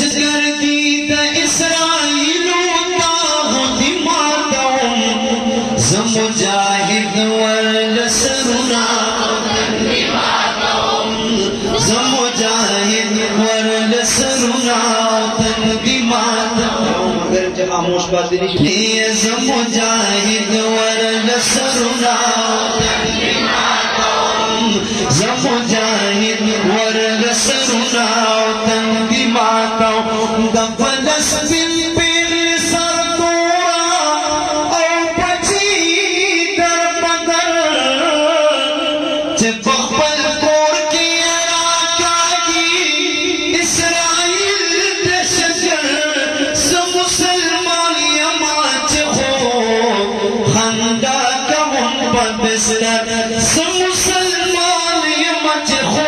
گردی دا اسرائیلو تاغتی ماتاؤں زمجاہد ورلسرنا زمجاہد ورلسرنا تنقیماتاؤں مگر جب آموش بات دینی زمجاہد ورلسرنا زمجاہد ورلسرنا تنقیماتاؤں دا فلسطین پیر سردورا او بچی در بدر چھ بخبل کور کی عراقائی اسرائیل دشجر سمسلمان یماچ ہو خندہ کون بدستر سمسلمان یماچ ہو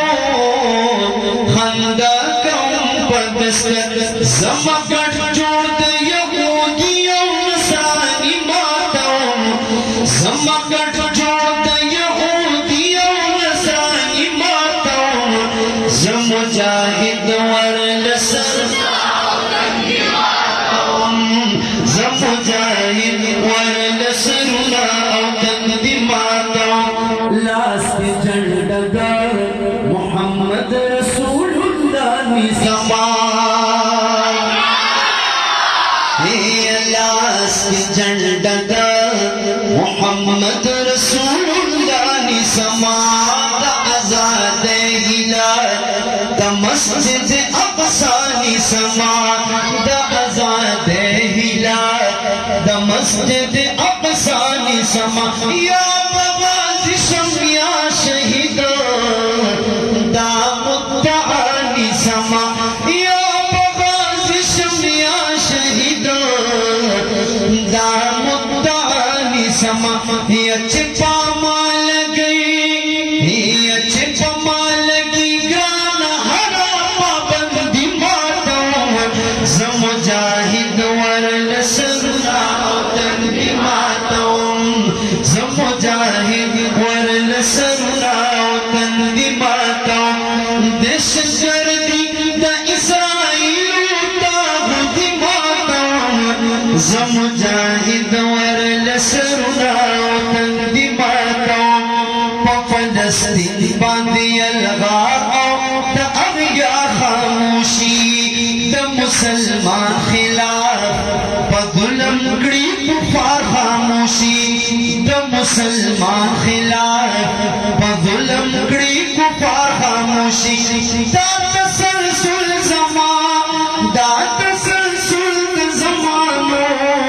خندہ زمکٹ جوڑ یہودیوں نصرانی ماتاؤں زمکٹ جوڑ یہودیوں نصرانی ماتاؤں زمجاہد ورلسرنا زمجاہد ورلسرنا تندی ماتاؤں لاس کی جھنڈگر محمد رسول اللہ نظام جنڈگا محمد رسول اللہ نسمات آزاد ہلال دا مسجد اقصی نسمات آزاد ہلال دا مسجد اقصی نسمات یا بغازشم یا شہیدہ دا مدعا نسمات یا بغازشم یا شہیدہ دا مدعانی سما یہ چپا مال گئی یہ چپا مال گئی گرانا حرام بندی ماتاؤں زمجاہد ورلسرنا تنبی ماتاؤں زمجاہد ورلسرنا تنبی ماتاؤں دشت گردی دا اسرائیل تاغتی ماتاؤں زمجاہد ورلسرنا تندی ماتاؤں پا فلسطین باندی الغاؤں تا اغیا خاموشی دا مسلمان خلاف پا ظلم کڑی کفار خاموشی دا مسلمان خلاف پا ظلم کڑی کفار خاموشی دا تسلسل زمان دا تسلسل زمانو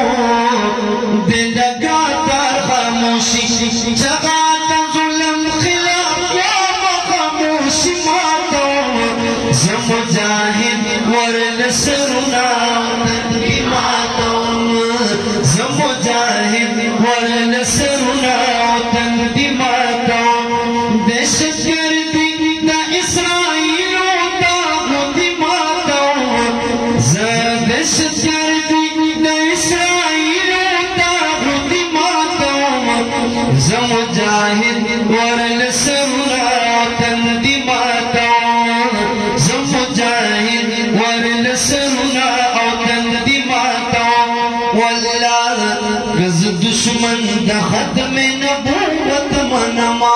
دلگاتر خاموشی جگات ظلم خلاف یا خاموشی ماتاؤں زمجاہد ورلسرنا تنبی ماتاؤں زمجاہد ورلسرنا تنبی ماتاؤں دشت گردی دا اسرائیلو تاغتی ماتاؤں دشت گردی دا اسرائیلو تاغتی ماتاؤں زمجاہد ورلسرنا تندی ماتاؤں زمجاہد ورلسرنا تندی ماتاؤں واللہ گز دشمن دا ختم نبوت منما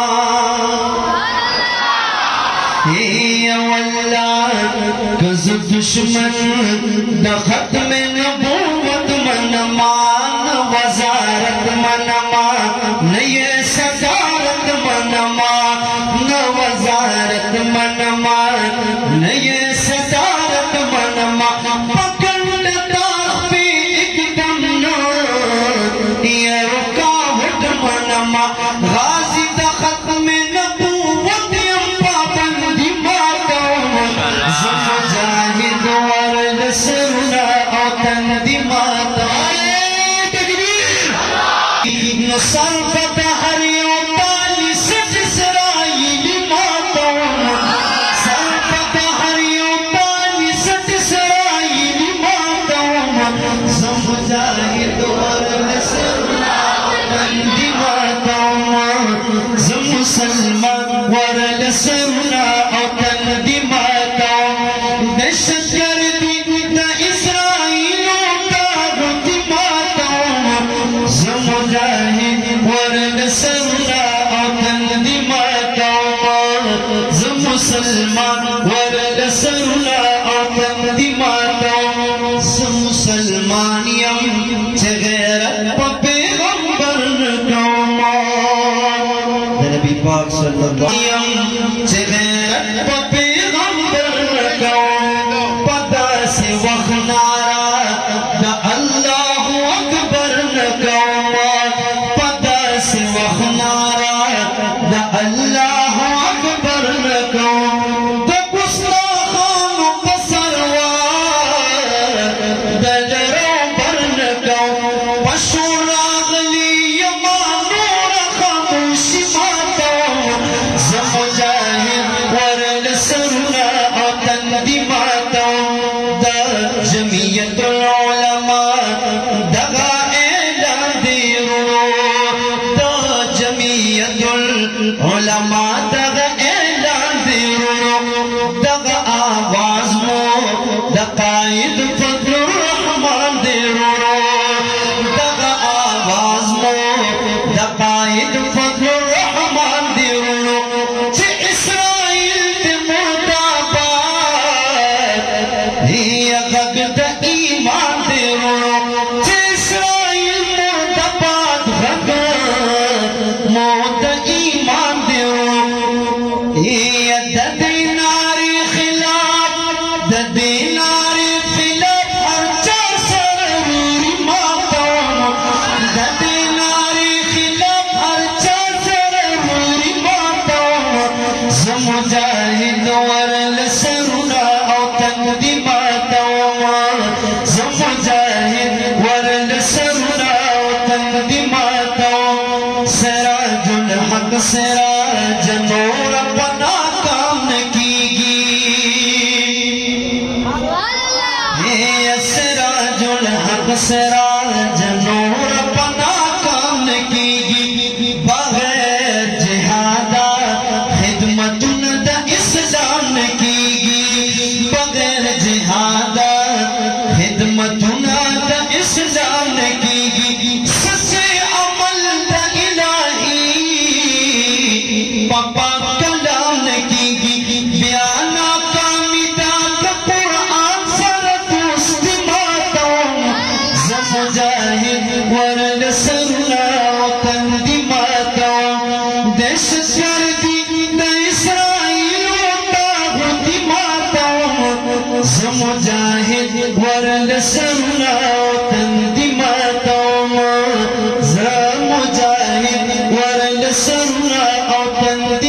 واللہ گز دشمن دا ختم نبوت منما وزارت منما نئی صدارت منما وزارت منما نئی صدارت منما پکند داغ پہ ایک دم یہ رکاوٹ منما غازی دا ختم نبوت یم پابندی ماتاؤں زمجاہد ورلسرنا تندی ماتاؤں نصر فتح ریو تالی سٹ اسرائیلی ماتاؤں سر فتح ریو تالی سٹ اسرائیلی ماتاؤں زمجاہد ورلسرنا تندی ماتاؤں زمسلمان ورلسرنا تندی ماتاؤں دشت گردی ورل سرنا او تندی ماتو مسلمان یم چه غیرت پا پیغمبر نکوم نبی پاک صلی اللہ علیہ وسلم چه غیرت پا پیغمبر نکوم پدا سے وخنارا دا اللہ اکبر نکوم پدا سے وخنارا دا اللہ اکبر نکوم دا گستاخانو بسروار دا جرو بر نکوم پشور آغلی یما نور خاموشی ماتو زمجاہد ورل سرنا او تندی ماتو دا جمعیت العلماء دغا اعلان دیرو دا جمعیت العلماء دغا اعلان دیرو دغا آواز مو دا قائد فضل الرحمن دیرو دغا آواز مو دا قائد فضل الرحمن دیرو چه اسرائیل دی مرداباد ہی اغگ دا ایمان دیرو چه اسرائیل مرداباد غگ موت ایمان دیرو ہی دا دیناری خلاف دا دیناری خلاف ہر چار سروری ماتو دا دیناری خلاف ہر چار سروری ماتو زمجاہد ورل سرنا او تندی ماتو زمجاہد ورل سرنا او تندی ماتو سراج الحق سراج نور پنا کام کیگی سراج الحق سراج نور پنا کام کیگی بغیر جہادا خدمتن دا اسلام کیگی بغیر جہادا خدمتن دا اسلام کیگی سچے عمل دا الہی پاپا کلام کیگی بیانا کامی دا قرآن سر دوست ماتو زمجاہد ورل سرنا و تندی ماتو دہشت گردی دا اسرائیل و تاغوتی ماتو زمجاہد ورل سرنا و تندی ماتو زمجاہد ورل سرنا و تندی